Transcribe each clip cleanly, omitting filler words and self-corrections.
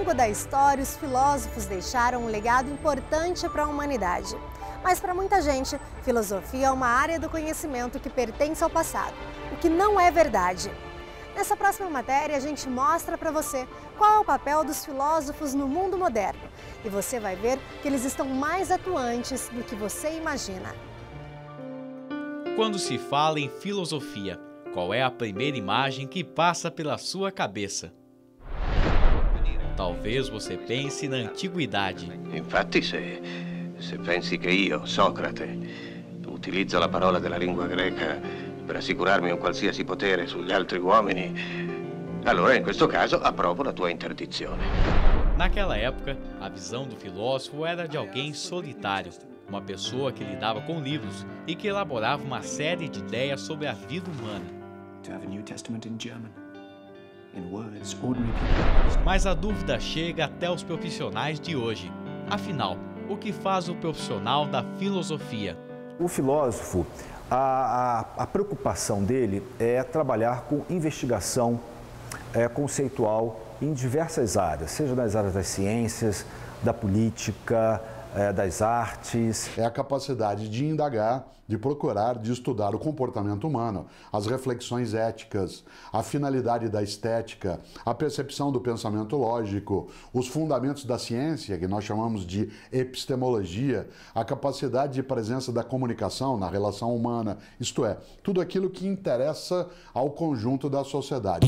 longo da história, os filósofos deixaram um legado importante para a humanidade. Mas para muita gente, filosofia é uma área do conhecimento que pertence ao passado, o que não é verdade. Nessa próxima matéria, a gente mostra para você qual é o papel dos filósofos no mundo moderno. E você vai ver que eles estão mais atuantes do que você imagina. Quando se fala em filosofia, qual é a primeira imagem que passa pela sua cabeça? Talvez você pense na antiguidade. Infatti, se pensi che io, Socrate, utilizzo la parola della lingua greca per assicurarmi un qualsiasi potere sugli altri uomini, allora in questo caso approvo la tua interdizione. Naquela época, a visão do filósofo era de alguém solitário, uma pessoa que lidava com livros e que elaborava uma série de ideias sobre a vida humana. Mas a dúvida chega até os profissionais de hoje. Afinal, o que faz o profissional da filosofia? O filósofo, a preocupação dele é trabalhar com investigação conceitual em diversas áreas, seja nas áreas das ciências, da política, das artes. É a capacidade de indagar, de procurar, de estudar o comportamento humano, as reflexões éticas, a finalidade da estética, a percepção do pensamento lógico, os fundamentos da ciência, que nós chamamos de epistemologia, a capacidade de presença da comunicação na relação humana, isto é, tudo aquilo que interessa ao conjunto da sociedade.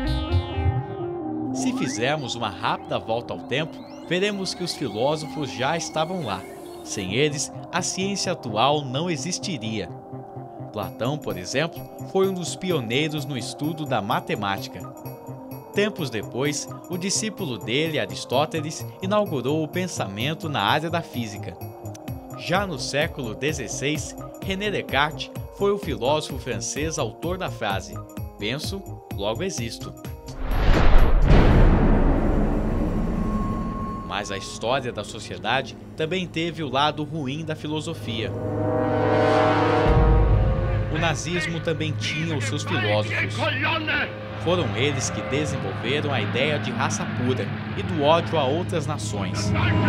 Se fizermos uma rápida volta ao tempo, veremos que os filósofos já estavam lá. Sem eles, a ciência atual não existiria. Platão, por exemplo, foi um dos pioneiros no estudo da matemática. Tempos depois, o discípulo dele, Aristóteles, inaugurou o pensamento na área da física. Já no século XVI, René Descartes foi o filósofo francês autor da frase "Penso, logo existo". Mas a história da sociedade também teve o lado ruim da filosofia. O nazismo também tinha os seus filósofos. Foram eles que desenvolveram a ideia de raça pura e do ódio a outras nações.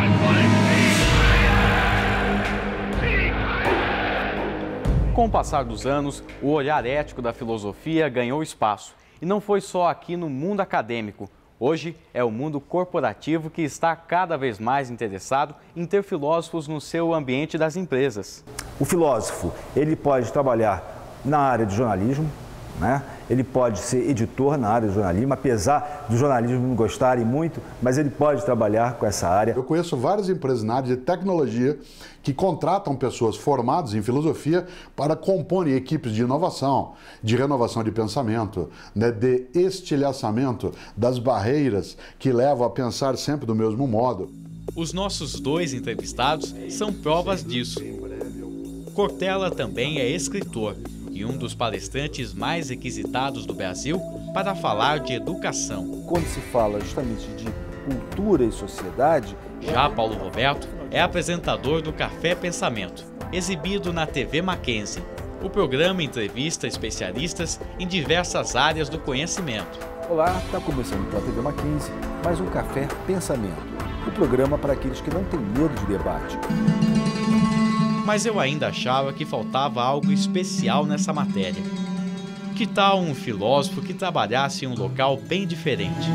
Com o passar dos anos, o olhar ético da filosofia ganhou espaço. E não foi só aqui no mundo acadêmico. Hoje é o mundo corporativo que está cada vez mais interessado em ter filósofos no seu ambiente das empresas. O filósofo, ele pode trabalhar na área de jornalismo, né? Ele pode ser editor na área de jornalismo, apesar do jornalismo não gostarem muito, mas ele pode trabalhar com essa área. Eu conheço várias empresas na área de tecnologia que contratam pessoas formadas em filosofia para comporem equipes de inovação, de renovação de pensamento, né, de estilhaçamento das barreiras que levam a pensar sempre do mesmo modo. Os nossos dois entrevistados são provas disso. Cortella também é escritor e um dos palestrantes mais requisitados do Brasil para falar de educação. Quando se fala justamente de cultura e sociedade... Já Paulo Roberto é apresentador do Café Pensamento, exibido na TV Mackenzie. O programa entrevista especialistas em diversas áreas do conhecimento. Olá, está começando pela TV Mackenzie mais um Café Pensamento, o programa para aqueles que não têm medo de debate. Mas eu ainda achava que faltava algo especial nessa matéria. Que tal um filósofo que trabalhasse em um local bem diferente?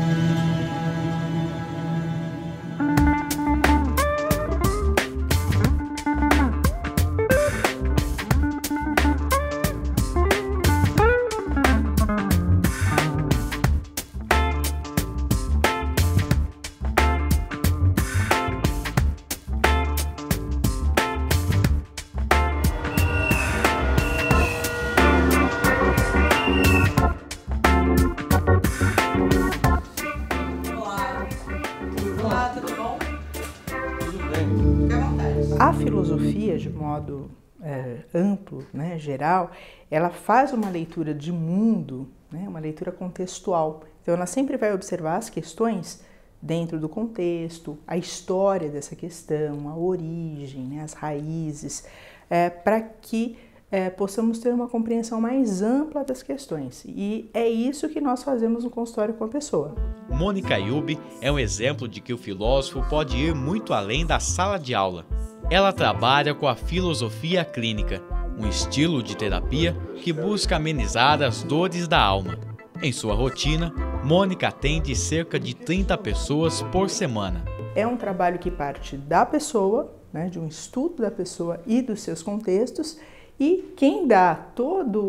A filosofia, de modo amplo, né, geral, ela faz uma leitura de mundo, né, uma leitura contextual. Então, ela sempre vai observar as questões dentro do contexto, a história dessa questão, a origem, né, as raízes, para que possamos ter uma compreensão mais ampla das questões. E é isso que nós fazemos no consultório com a pessoa. Mônica Ayub é um exemplo de que o filósofo pode ir muito além da sala de aula. Ela trabalha com a filosofia clínica, um estilo de terapia que busca amenizar as dores da alma. Em sua rotina, Mônica atende cerca de 30 pessoas por semana. É um trabalho que parte da pessoa, né, de um estudo da pessoa e dos seus contextos, e quem dá todo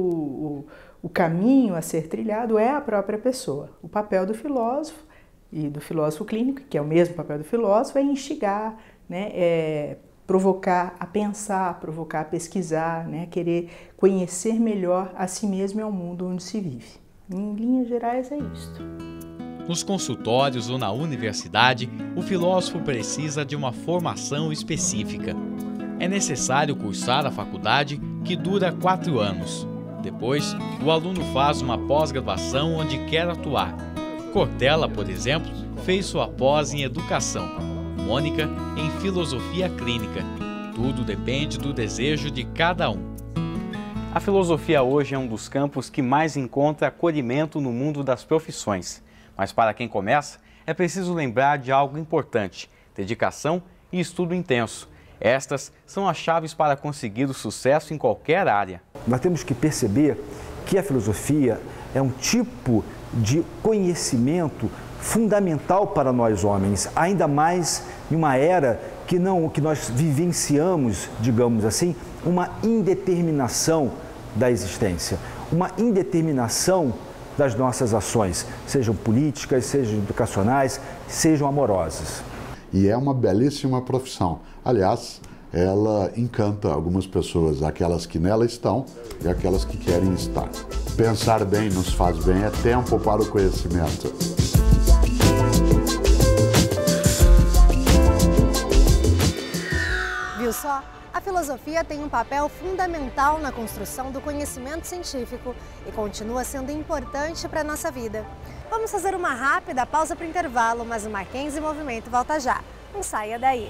o caminho a ser trilhado é a própria pessoa. O papel do filósofo e do filósofo clínico, que é o mesmo papel do filósofo, é instigar, né, é provocar a pensar, provocar a pesquisar, né, querer conhecer melhor a si mesmo e ao mundo onde se vive. Em linhas gerais é isto. Nos consultórios ou na universidade, o filósofo precisa de uma formação específica. É necessário cursar a faculdade, que dura 4 anos. Depois, o aluno faz uma pós-graduação onde quer atuar. Cortella, por exemplo, fez sua pós em educação. Mônica, em filosofia clínica. Tudo depende do desejo de cada um. A filosofia hoje é um dos campos que mais encontra acolhimento no mundo das profissões. Mas para quem começa, é preciso lembrar de algo importante: dedicação e estudo intenso. Estas são as chaves para conseguir o sucesso em qualquer área. Nós temos que perceber que a filosofia é um tipo de conhecimento fundamental para nós homens, ainda mais em uma era que nós vivenciamos, digamos assim, uma indeterminação da existência, uma indeterminação das nossas ações, sejam políticas, sejam educacionais, sejam amorosas. E é uma belíssima profissão. Aliás, ela encanta algumas pessoas, aquelas que nela estão e aquelas que querem estar. Pensar bem nos faz bem, é tempo para o conhecimento. Viu só? A filosofia tem um papel fundamental na construção do conhecimento científico e continua sendo importante para a nossa vida. Vamos fazer uma rápida pausa para o intervalo, mas o Mackenzie Movimento volta já. Não saia daí.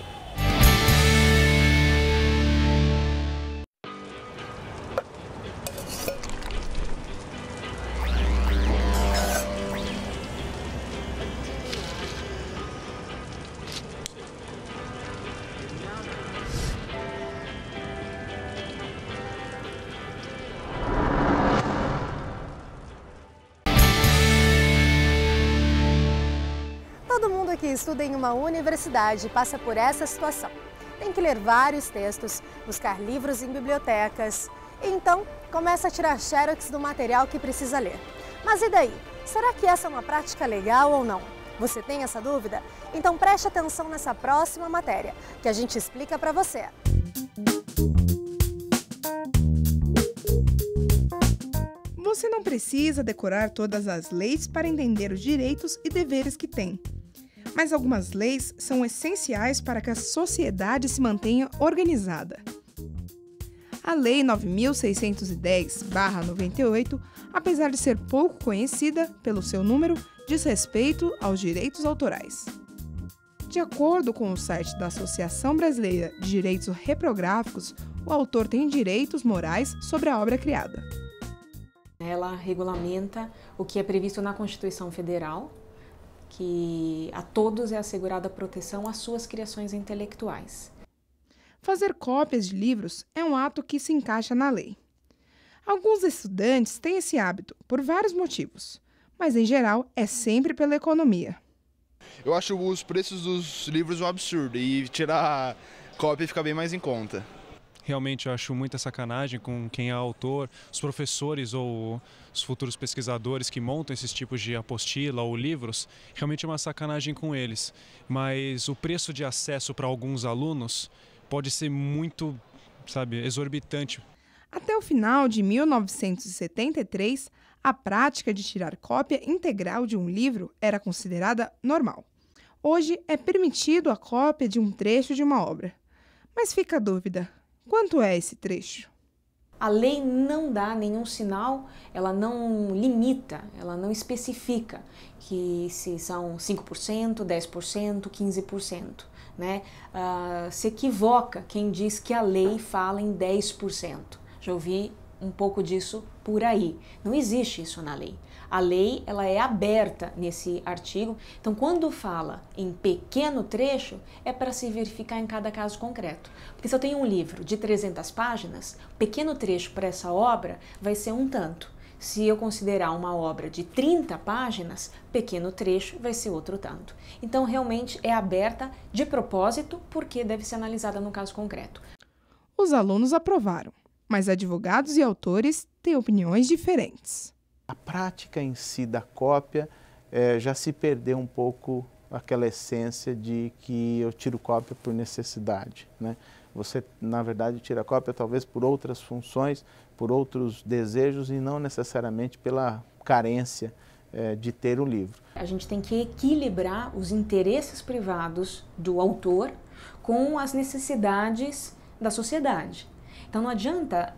Todo mundo que estuda em uma universidade passa por essa situação. Tem que ler vários textos, buscar livros em bibliotecas. E então, começa a tirar xerox do material que precisa ler. Mas e daí? Será que essa é uma prática legal ou não? Você tem essa dúvida? Então preste atenção nessa próxima matéria, que a gente explica para você. Você não precisa decorar todas as leis para entender os direitos e deveres que tem. Mas algumas leis são essenciais para que a sociedade se mantenha organizada. A Lei 9.610/98, apesar de ser pouco conhecida pelo seu número, diz respeito aos direitos autorais. De acordo com o site da Associação Brasileira de Direitos Reprográficos, o autor tem direitos morais sobre a obra criada. Ela regulamenta o que é previsto na Constituição Federal, que a todos é assegurada proteção às suas criações intelectuais. Fazer cópias de livros é um ato que se encaixa na lei. Alguns estudantes têm esse hábito por vários motivos, mas em geral é sempre pela economia. Eu acho os preços dos livros um absurdo e tirar cópia fica bem mais em conta. Realmente eu acho muita sacanagem com quem é autor, os professores ou os futuros pesquisadores que montam esses tipos de apostila ou livros, realmente é uma sacanagem com eles. Mas o preço de acesso para alguns alunos pode ser muito, exorbitante. Até o final de 1973, a prática de tirar cópia integral de um livro era considerada normal. Hoje é permitido a cópia de um trecho de uma obra. Mas fica a dúvida. Quanto é esse trecho? A lei não dá nenhum sinal, ela não limita, ela não especifica que se são 5%, 10%, 15%. Né? Se equivoca quem diz que a lei fala em 10%. Já ouvi um pouco disso por aí. Não existe isso na lei. A lei, ela é aberta nesse artigo. Então, quando fala em pequeno trecho, é para se verificar em cada caso concreto. Porque se eu tenho um livro de 300 páginas, pequeno trecho para essa obra vai ser um tanto. Se eu considerar uma obra de 30 páginas, pequeno trecho vai ser outro tanto. Então, realmente é aberta de propósito, porque deve ser analisada no caso concreto. Os alunos aprovaram, mas advogados e autores têm opiniões diferentes. A prática em si da cópia já se perdeu um pouco aquela essência de que eu tiro cópia por necessidade, né? Você, na verdade, tira cópia talvez por outras funções, por outros desejos e não necessariamente pela carência de ter um livro. A gente tem que equilibrar os interesses privados do autor com as necessidades da sociedade. Então não adianta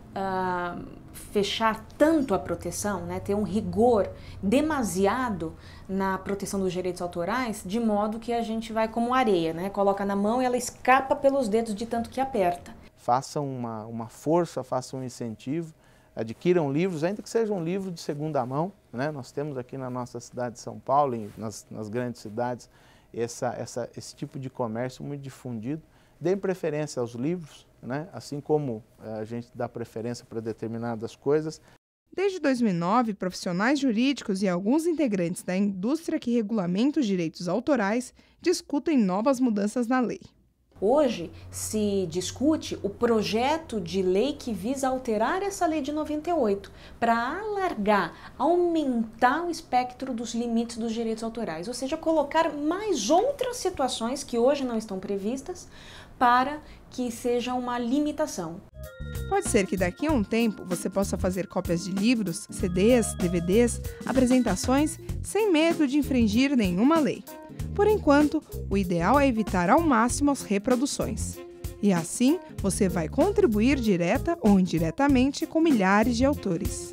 fechar tanto a proteção, né, ter um rigor demasiado na proteção dos direitos autorais, de modo que a gente vai como areia, né, coloca na mão e ela escapa pelos dedos de tanto que aperta. Façam uma força, façam um incentivo, adquiram livros, ainda que seja um livro de segunda mão, né? Nós temos aqui na nossa cidade de São Paulo, nas grandes cidades, esse tipo de comércio muito difundido. Deem preferência aos livros, né? Assim como a gente dá preferência para determinadas coisas. Desde 2009, profissionais jurídicos e alguns integrantes da indústria que regulamenta os direitos autorais discutem novas mudanças na lei. Hoje se discute o projeto de lei que visa alterar essa lei de 98 para alargar, aumentar o espectro dos limites dos direitos autorais, ou seja, colocar mais outras situações que hoje não estão previstas para que seja uma limitação. Pode ser que daqui a um tempo você possa fazer cópias de livros, CDs, DVDs, apresentações sem medo de infringir nenhuma lei. Por enquanto, o ideal é evitar ao máximo as reproduções. E assim, você vai contribuir direta ou indiretamente com milhares de autores.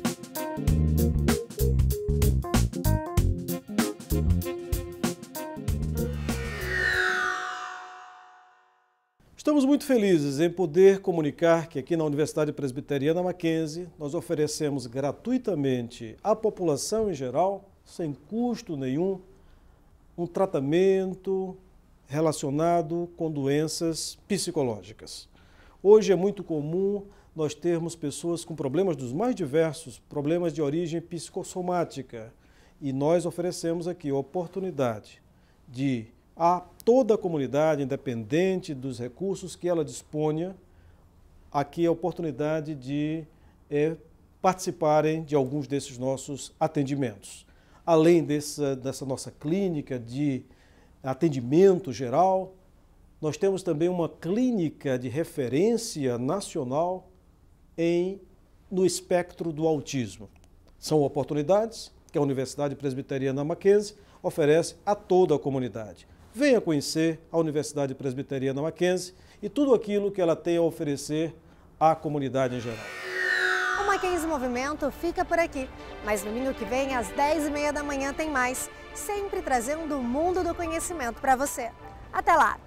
Estamos muito felizes em poder comunicar que aqui na Universidade Presbiteriana Mackenzie nós oferecemos gratuitamente à população em geral, sem custo nenhum, um tratamento relacionado com doenças psicológicas. Hoje é muito comum nós termos pessoas com problemas dos mais diversos, problemas de origem psicossomática, e nós oferecemos aqui a oportunidade de a toda a comunidade, independente dos recursos que ela disponha, aqui a oportunidade de participarem de alguns desses nossos atendimentos. Além dessa nossa clínica de atendimento geral, nós temos também uma clínica de referência nacional no espectro do autismo. São oportunidades que a Universidade Presbiteriana Mackenzie oferece a toda a comunidade. Venha conhecer a Universidade Presbiteriana Mackenzie e tudo aquilo que ela tem a oferecer à comunidade em geral. O Mackenzie Movimento fica por aqui, mas no domingo que vem, às 10h30 da manhã, tem mais, sempre trazendo o mundo do conhecimento para você. Até lá!